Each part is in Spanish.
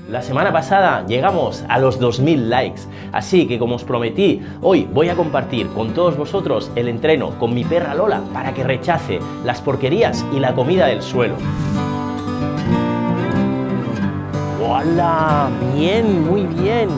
La semana pasada llegamos a los 2000 likes, así que como os prometí, hoy voy a compartir con todos vosotros el entreno con mi perra Lola para que rechace las porquerías y la comida del suelo. ¡Hola! Bien, muy bien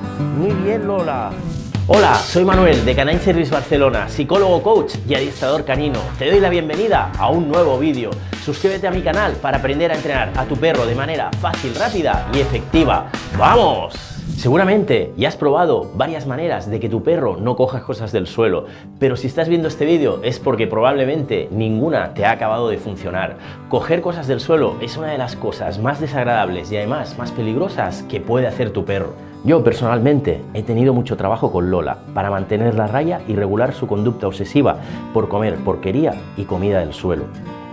Lola. Hola, soy Manuel de Canine Service Barcelona, psicólogo, coach y adiestrador canino. Te doy la bienvenida a un nuevo vídeo. Suscríbete a mi canal para aprender a entrenar a tu perro de manera fácil, rápida y efectiva. ¡Vamos! Seguramente ya has probado varias maneras de que tu perro no coja cosas del suelo, pero si estás viendo este vídeo es porque probablemente ninguna te ha acabado de funcionar. Coger cosas del suelo es una de las cosas más desagradables y además más peligrosas que puede hacer tu perro. Yo personalmente he tenido mucho trabajo con Lola para mantener la raya y regular su conducta obsesiva por comer porquería y comida del suelo.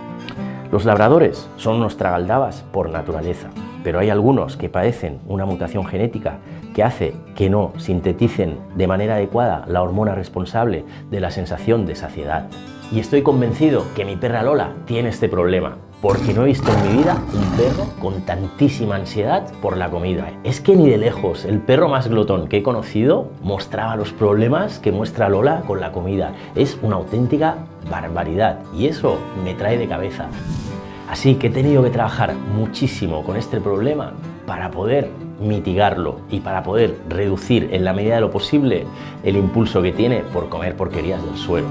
Los labradores son unos tragaldabas por naturaleza, pero hay algunos que padecen una mutación genética que hace que no sinteticen de manera adecuada la hormona responsable de la sensación de saciedad. Y estoy convencido que mi perra Lola tiene este problema, porque no he visto en mi vida un perro con tantísima ansiedad por la comida. Es que ni de lejos el perro más glotón que he conocido mostraba los problemas que muestra Lola con la comida. Es una auténtica barbaridad y eso me trae de cabeza. Así que he tenido que trabajar muchísimo con este problema para poder mitigarlo y para poder reducir en la medida de lo posible el impulso que tiene por comer porquerías del suelo.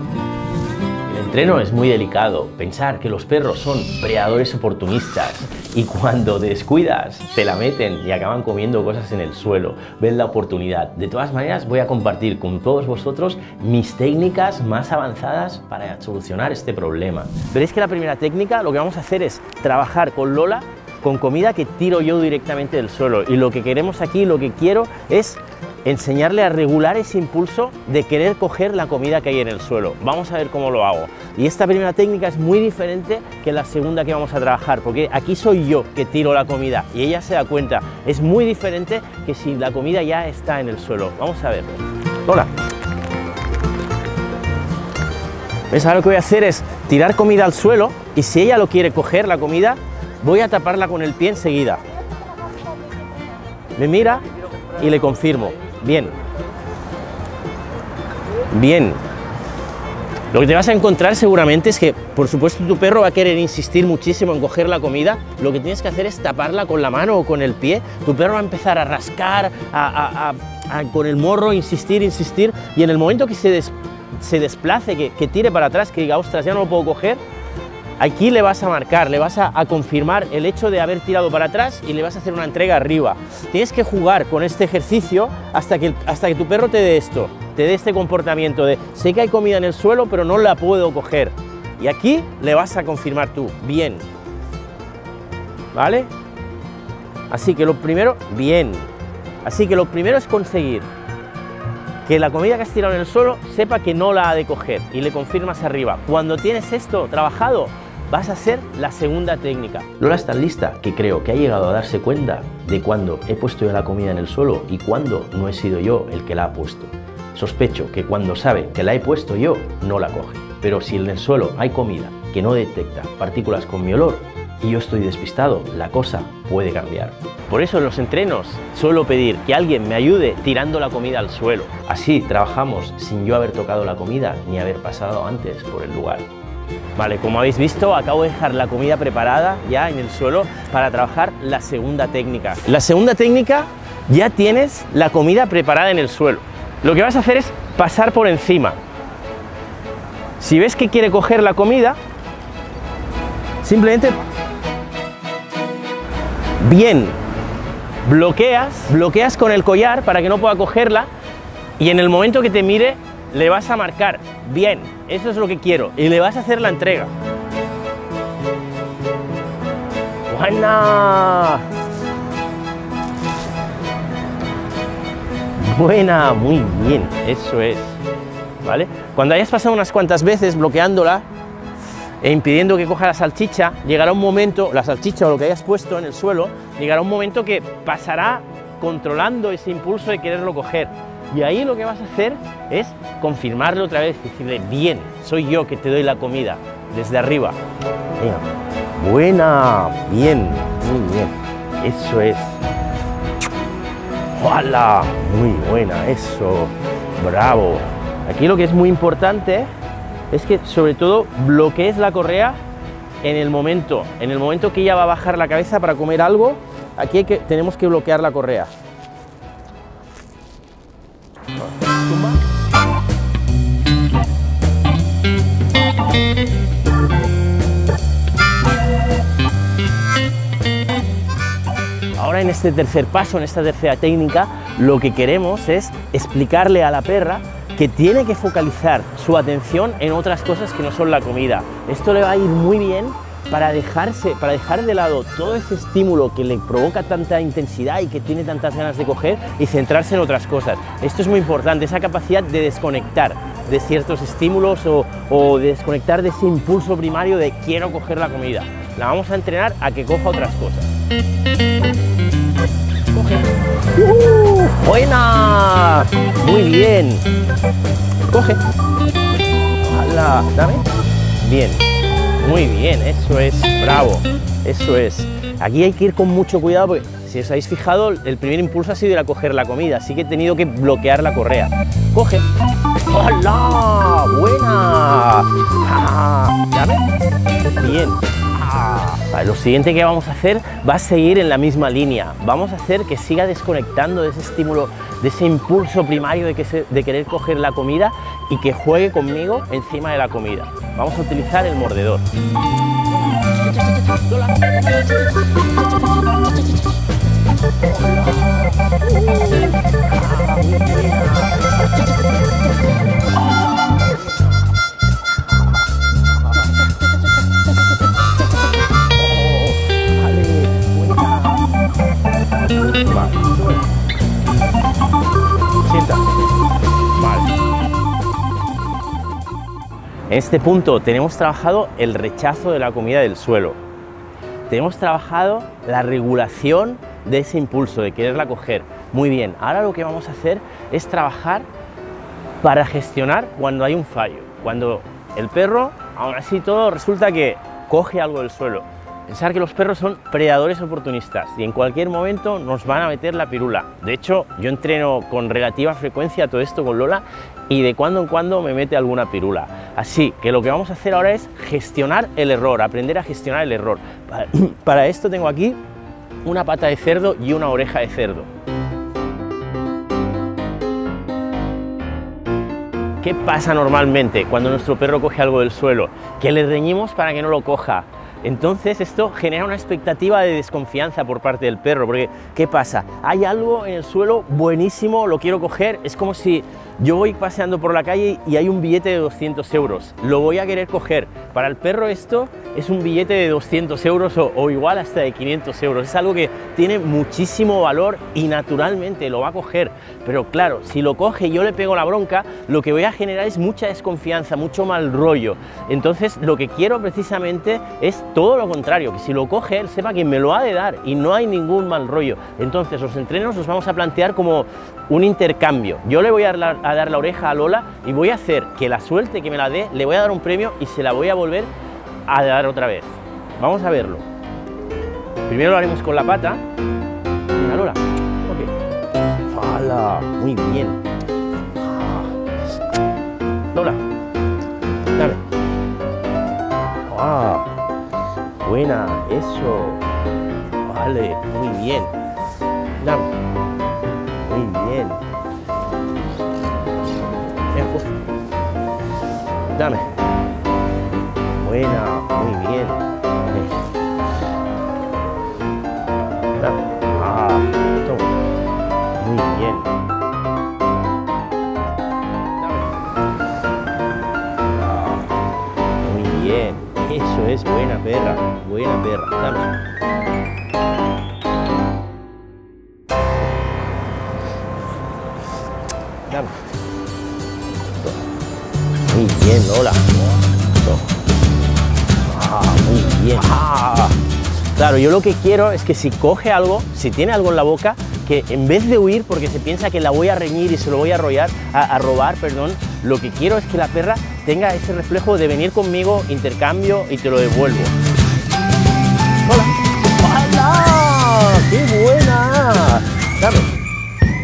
El entreno es muy delicado. Pensar que los perros son predadores oportunistas y cuando descuidas te la meten y acaban comiendo cosas en el suelo. Ven la oportunidad. De todas maneras voy a compartir con todos vosotros mis técnicas más avanzadas para solucionar este problema. Veréis que la primera técnica lo que vamos a hacer es trabajar con Lola con comida que tiro yo directamente del suelo, y lo que queremos aquí, lo que quiero es enseñarle a regular ese impulso de querer coger la comida que hay en el suelo. Vamos a ver cómo lo hago. Y esta primera técnica es muy diferente que la segunda que vamos a trabajar, porque aquí soy yo que tiro la comida y ella se da cuenta. Es muy diferente que si la comida ya está en el suelo. Vamos a verlo. Hola. ¿Ves? Ahora lo que voy a hacer es tirar comida al suelo y si ella lo quiere coger, la comida, voy a taparla con el pie enseguida. Me mira y le confirmo. Bien. Bien. Lo que te vas a encontrar seguramente es que, por supuesto, tu perro va a querer insistir muchísimo en coger la comida. Lo que tienes que hacer es taparla con la mano o con el pie. Tu perro va a empezar a rascar, con el morro, insistir, y en el momento que se desplace, que tire para atrás, que diga, ostras, ya no lo puedo coger, aquí le vas a marcar, le vas a confirmar el hecho de haber tirado para atrás y le vas a hacer una entrega arriba. Tienes que jugar con este ejercicio hasta que tu perro te dé esto, te dé este comportamiento de sé que hay comida en el suelo pero no la puedo coger. Y aquí le vas a confirmar tú, bien. ¿Vale? Así que lo primero, bien. Así que lo primero es conseguir que la comida que has tirado en el suelo sepa que no la ha de coger y le confirmas arriba. Cuando tienes esto trabajado, vas a hacer la segunda técnica. Lola está lista que creo que ha llegado a darse cuenta de cuando he puesto yo la comida en el suelo y cuando no he sido yo el que la ha puesto. Sospecho que cuando sabe que la he puesto yo, no la coge. Pero si en el suelo hay comida que no detecta partículas con mi olor y yo estoy despistado, la cosa puede cambiar. Por eso en los entrenos suelo pedir que alguien me ayude tirando la comida al suelo. Así trabajamos sin yo haber tocado la comida ni haber pasado antes por el lugar. Vale, como habéis visto, acabo de dejar la comida preparada ya en el suelo para trabajar la segunda técnica. La segunda técnica, ya tienes la comida preparada en el suelo. Lo que vas a hacer es pasar por encima. Si ves que quiere coger la comida, simplemente bien, bloqueas con el collar para que no pueda cogerla y en el momento que te mire le vas a marcar, bien, eso es lo que quiero, y le vas a hacer la entrega. ¡Buena! Buena, muy bien, eso es, ¿vale? Cuando hayas pasado unas cuantas veces bloqueándola e impidiendo que coja la salchicha, llegará un momento, la salchicha o lo que hayas puesto en el suelo, llegará un momento que pasará controlando ese impulso de quererlo coger. Y ahí lo que vas a hacer es confirmarle otra vez, decirle, bien, soy yo que te doy la comida, desde arriba. Venga. Buena, bien, muy bien, eso es. ¡Hala! Muy buena, eso. Bravo. Aquí lo que es muy importante es que sobre todo bloquees la correa en el momento que ella va a bajar la cabeza para comer algo. Aquí tenemos que bloquear la correa. Ahora en este tercer paso, en esta tercera técnica, lo que queremos es explicarle a la perra que tiene que focalizar su atención en otras cosas que no son la comida. Esto le va a ir muy bien para dejar de lado todo ese estímulo que le provoca tanta intensidad y que tiene tantas ganas de coger y centrarse en otras cosas. Esto es muy importante, esa capacidad de desconectar de ciertos estímulos o de desconectar de ese impulso primario de quiero coger la comida. La vamos a entrenar a que coja otras cosas. Coge. ¡Buena! Muy bien. Coge. ¡Hala! Dame. Bien. Muy bien, eso es, bravo, eso es. Aquí hay que ir con mucho cuidado porque si os habéis fijado, el primer impulso ha sido ir a coger la comida, así que he tenido que bloquear la correa. Coge. ¡Hola! ¡Buena! ¡Ah! ¿Dame? Bien. ¡Ah! Vale, lo siguiente que vamos a hacer va a seguir en la misma línea. Vamos a hacer que siga desconectando de ese estímulo, de ese impulso primario de querer coger la comida y que juegue conmigo encima de la comida. Vamos a utilizar el mordedor. En este punto tenemos trabajado el rechazo de la comida del suelo. Tenemos trabajado la regulación de ese impulso de quererla coger. Muy bien, ahora lo que vamos a hacer es trabajar para gestionar cuando hay un fallo. Cuando el perro, aún así todo, resulta que coge algo del suelo. Pensar que los perros son predadores oportunistas y en cualquier momento nos van a meter la pirula. De hecho, yo entreno con relativa frecuencia todo esto con Lola y de cuando en cuando me mete alguna pirula. Así que lo que vamos a hacer ahora es gestionar el error, aprender a gestionar el error. Para esto tengo aquí una pata de cerdo y una oreja de cerdo. ¿Qué pasa normalmente cuando nuestro perro coge algo del suelo? Que le reñimos para que no lo coja. Entonces esto genera una expectativa de desconfianza por parte del perro, porque ¿qué pasa? Hay algo en el suelo buenísimo, lo quiero coger, es como si yo voy paseando por la calle y hay un billete de 200 euros, lo voy a querer coger. Para el perro esto es un billete de 200 euros o igual hasta de 500 euros, es algo que tiene muchísimo valor y naturalmente lo va a coger, pero claro, si lo coge y yo le pego la bronca, lo que voy a generar es mucha desconfianza, mucho mal rollo. Entonces lo que quiero precisamente es todo lo contrario, que si lo coge él sepa que me lo ha de dar y no hay ningún mal rollo. Entonces los entrenos los vamos a plantear como un intercambio. Yo le voy a dar la oreja a Lola y voy a hacer que la suelte, que me la dé, le voy a dar un premio y se la voy a volver a dar otra vez. Vamos a verlo. Primero lo haremos con la pata. Mira, Lola. Ok. ¡Hala! Muy bien. Lola. Dale. ¡Ah! Buena, eso. Vale, muy bien. Dame. Muy bien. Dame. Buena, muy bien. Dame. Ah, toma. Muy bien. Dame. Ah, muy bien. Eso es buena perra. Buena perra. Dame. Dame. Muy bien, Lola. Ah, muy bien. Ah. Claro, yo lo que quiero es que si coge algo, si tiene algo en la boca, que en vez de huir porque se piensa que la voy a reñir y se lo voy a robar, perdón, lo que quiero es que la perra tenga ese reflejo de venir conmigo, intercambio y te lo devuelvo. ¡Hola! ¡Hola! ¡Qué buena! Dame.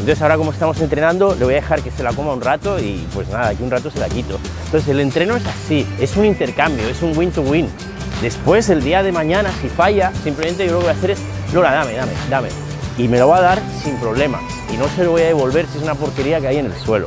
Entonces ahora como estamos entrenando, le voy a dejar que se la coma un rato y pues nada, aquí un rato se la quito. Entonces el entreno es así, es un intercambio, es un win-to-win. Después, el día de mañana, si falla, simplemente yo lo que voy a hacer es, Lola, dame. Y me lo va a dar sin problemas. Y no se lo voy a devolver si es una porquería que hay en el suelo.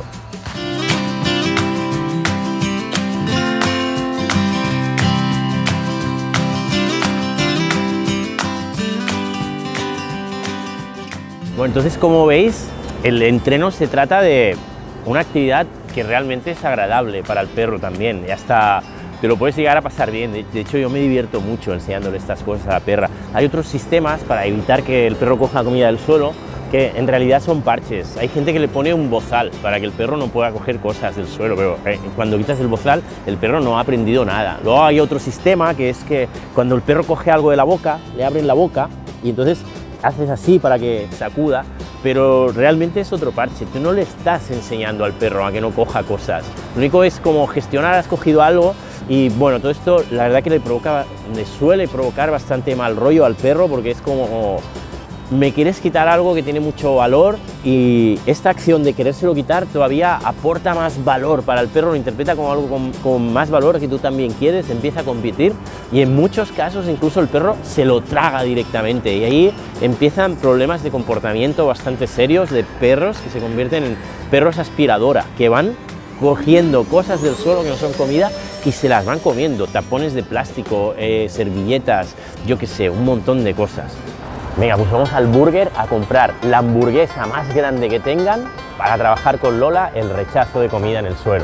Bueno, entonces como veis, el entreno se trata de una actividad que realmente es agradable para el perro también. Ya está, te lo puedes llegar a pasar bien. De hecho, yo me divierto mucho enseñándole estas cosas a la perra. Hay otros sistemas para evitar que el perro coja comida del suelo, que en realidad son parches. Hay gente que le pone un bozal para que el perro no pueda coger cosas del suelo, pero cuando quitas el bozal, el perro no ha aprendido nada. Luego hay otro sistema que es que cuando el perro coge algo de la boca, le abren la boca y entonces haces así para que sacuda, pero realmente es otro parche. Tú no le estás enseñando al perro a que no coja cosas. Lo único es como gestionar, has cogido algo y bueno, todo esto la verdad que le suele provocar bastante mal rollo al perro porque es como me quieres quitar algo que tiene mucho valor y esta acción de querérselo quitar todavía aporta más valor para el perro, lo interpreta como algo con más valor que tú también quieres, empieza a competir y en muchos casos incluso el perro se lo traga directamente y ahí empiezan problemas de comportamiento bastante serios de perros que se convierten en perros aspiradora, que van cogiendo cosas del suelo que no son comida y se las van comiendo, tapones de plástico, servilletas, yo qué sé, un montón de cosas. Venga, pues vamos al burger a comprar la hamburguesa más grande que tengan para trabajar con Lola el rechazo de comida en el suelo.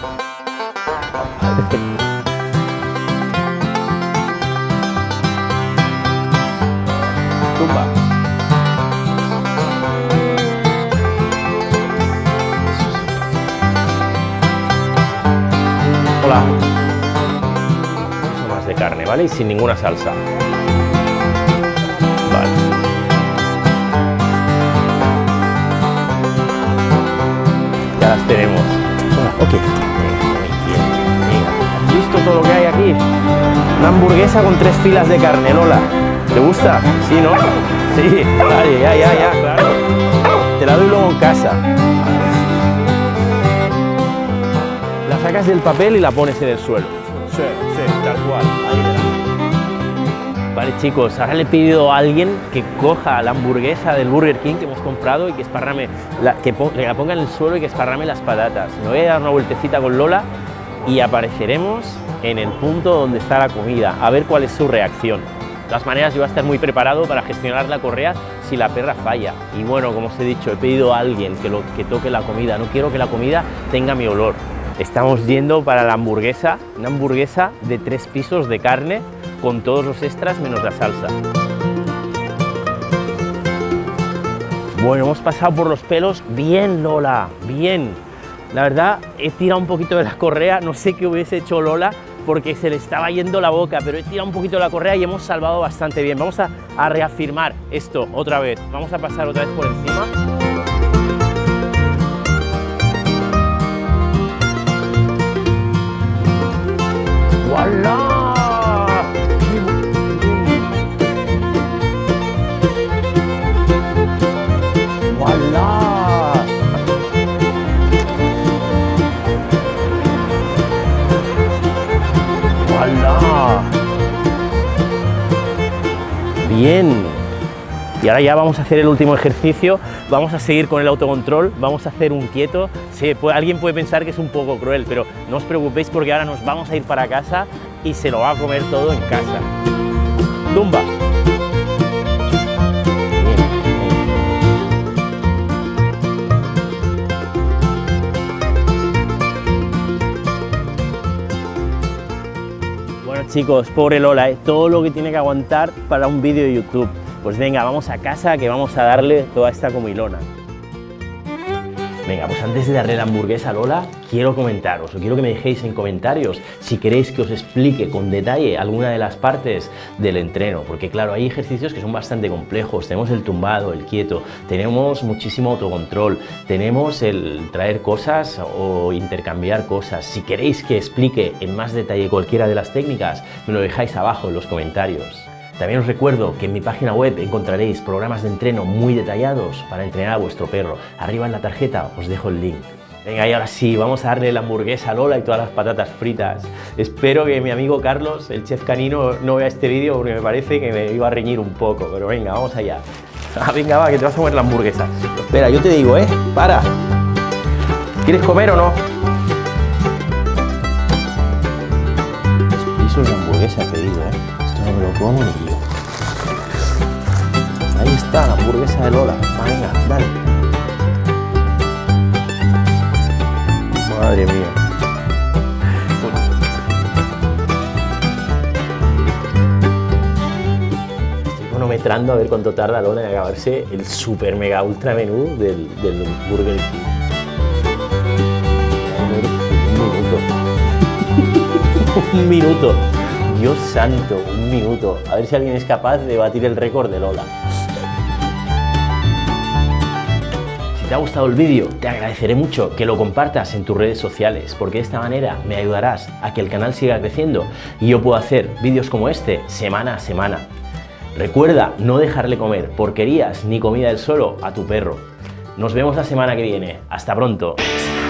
Tumba. Hola. Un poco más de carne, ¿vale? Y sin ninguna salsa. Vale. Ya las tenemos. Ok. ¿Has visto todo lo que hay aquí? Una hamburguesa con 3 filas de carne, Lola. ¿Te gusta? ¿Sí, no? Sí, vale, ya, claro. Te la doy luego en casa. La sacas del papel y la pones en el suelo. Sí, tal cual. Ahí verás. Vale, chicos, ahora le he pedido a alguien que coja la hamburguesa del Burger King que hemos comprado y que esparrame, que la ponga en el suelo y que esparrame las patatas. Me voy a dar una vueltecita con Lola y apareceremos en el punto donde está la comida, a ver cuál es su reacción. De todas maneras, yo voy a estar muy preparado para gestionar la correa si la perra falla. Y bueno, como os he dicho, he pedido a alguien que toque la comida. No quiero que la comida tenga mi olor. Estamos yendo para la hamburguesa, una hamburguesa de 3 pisos de carne con todos los extras menos la salsa. Bueno, hemos pasado por los pelos. Bien, Lola, bien. La verdad, he tirado un poquito de la correa, no sé qué hubiese hecho Lola porque se le estaba yendo la boca, pero he tirado un poquito de la correa y hemos salvado bastante bien. Vamos a reafirmar esto otra vez. Vamos a pasar otra vez por encima. ¡Voilà! Bien, y ahora ya vamos a hacer el último ejercicio, vamos a seguir con el autocontrol, vamos a hacer un quieto. Sí, alguien puede pensar que es un poco cruel, pero no os preocupéis porque ahora nos vamos a ir para casa y se lo va a comer todo en casa. Tumba. Chicos, pobre Lola, todo lo que tiene que aguantar para un vídeo de YouTube. Pues venga, vamos a casa que vamos a darle toda esta comilona. Venga, pues antes de darle la hamburguesa a Lola, quiero comentaros, o quiero que me dejéis en comentarios si queréis que os explique con detalle alguna de las partes del entreno, porque claro, hay ejercicios que son bastante complejos. Tenemos el tumbado, el quieto, tenemos muchísimo autocontrol, tenemos el traer cosas o intercambiar cosas. Si queréis que explique en más detalle cualquiera de las técnicas, me lo dejáis abajo en los comentarios. También os recuerdo que en mi página web encontraréis programas de entreno muy detallados para entrenar a vuestro perro. Arriba en la tarjeta os dejo el link. Venga, y ahora sí, vamos a darle la hamburguesa a Lola y todas las patatas fritas. Espero que mi amigo Carlos, el chef canino, no vea este vídeo porque me parece que me iba a reñir un poco. Pero venga, vamos allá. Venga, va, que te vas a comer la hamburguesa. Espera, yo te digo, para. ¿Quieres comer o no? Eso es la hamburguesa, te digo, Esto no me lo como ni yo. Ahí está, la hamburguesa de Lola. Venga, dale. Madre mía. Estoy cronometrando a ver cuánto tarda Lola en acabarse el super mega ultra menú del Burger King. Un minuto. Dios santo, un minuto. A ver si alguien es capaz de batir el récord de Lola. Si te ha gustado el vídeo, te agradeceré mucho que lo compartas en tus redes sociales, porque de esta manera me ayudarás a que el canal siga creciendo y yo puedo hacer vídeos como este semana a semana. Recuerda no dejarle comer porquerías ni comida del suelo a tu perro. Nos vemos la semana que viene. Hasta pronto.